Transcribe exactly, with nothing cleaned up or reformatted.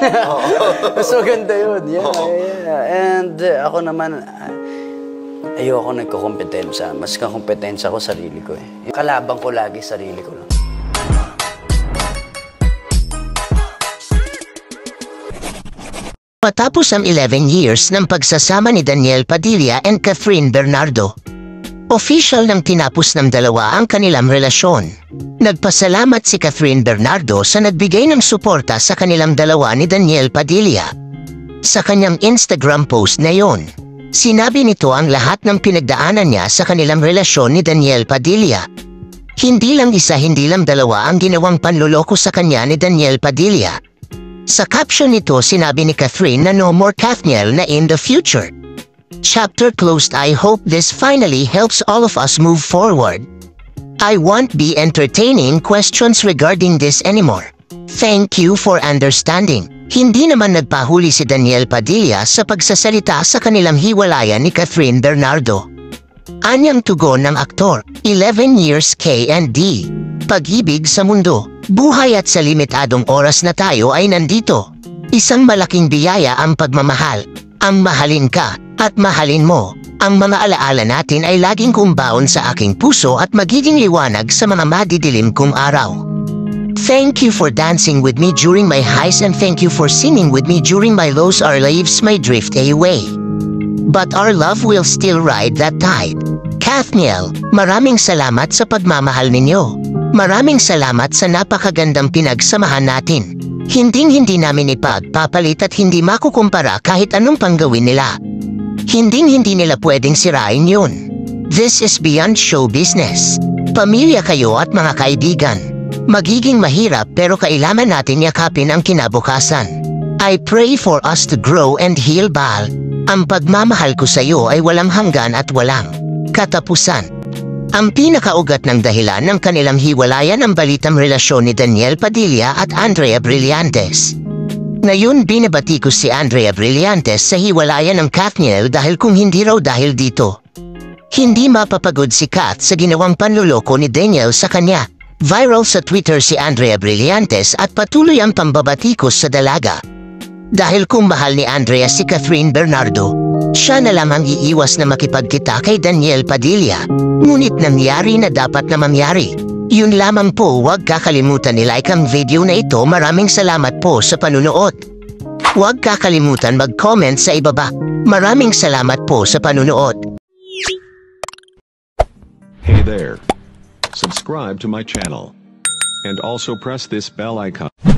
Mas maganda yun. Yeah, yeah. And uh, ako naman, uh, ayoko nagkukompetensya. Mas kakompetensya ko sarili ko eh. Kalaban ko lagi sarili ko lang. Matapos ang eleven years ng pagsasama ni Daniel Padilla and Catherine Bernardo, official nang tinapos ng dalawa ang kanilang relasyon. Nagpasalamat si Catherine Bernardo sa nagbigay ng suporta sa kanilang dalawa ni Daniel Padilla. Sa kanyang Instagram post na yon, sinabi nito ang lahat ng pinagdaanan niya sa kanilang relasyon ni Daniel Padilla. Hindi lang isa, hindi lang dalawa ang ginawang panloloko sa kanya ni Daniel Padilla. Sa caption nito, sinabi ni Catherine na no more Kathniel na in the future. Chapter closed. I hope this finally helps all of us move forward. I won't be entertaining questions regarding this anymore. Thank you for understanding. Hindi naman nagpahuli si Daniel Padilla sa pagsasalita sa kanilang hiwalayan ni Catherine Bernardo. Anyang tugon ng aktor, eleven years K and D. Pag-ibig sa mundo, buhay at sa limitadong oras na tayo ay nandito. Isang malaking biyaya ang pagmamahal. Ang mahalin ka at mahalin mo. Ang mga alaala natin ay laging kumbaon sa aking puso at magiging liwanag sa mga madidilim kong araw. Thank you for dancing with me during my highs and thank you for singing with me during my lows. Our lives may drift away, but our love will still ride that tide. Kathniel, maraming salamat sa pagmamahal ninyo. Maraming salamat sa napakagandang pinagsamahan natin. Hinding-hindi namin ipagpapalit at hindi makukumpara kahit anong panggawin nila. Hinding-hindi nila pwedeng sirain yun. This is beyond show business. Pamilya kayo at mga kaibigan. Magiging mahirap pero kailangan natin yakapin ang kinabukasan. I pray for us to grow and heal, Bal. Ang pagmamahal ko sa iyo ay walang hanggan at walang katapusan. Ang pinakaugat ng dahilan ng kanilang hiwalayan ang balitang relasyon ni Daniel Padilla at Andrea Brillantes. Ngayon binabati ko si Andrea Brillantes sa hiwalayan ng Kathniel dahil kung hindi raw dahil dito, hindi mapapagod si Kath sa ginawang panluloko ni Daniel sa kanya. Viral sa Twitter si Andrea Brillantes at patuloy ang pambabatikos sa dalaga. Dahil kung mahal ni Andrea si Catherine Bernardo, siya na lang ang iiwas na makipagkita kay Daniel Padilla. Ngunit nangyari na dapat na mangyari. Yun lamang po, huwag kakalimutan i-like ang video na ito. Maraming salamat po sa panunood. Huwag kakalimutan mag-comment sa ibaba. Maraming salamat po sa panunood. Hey there. Subscribe to my channel. And also press this bell icon.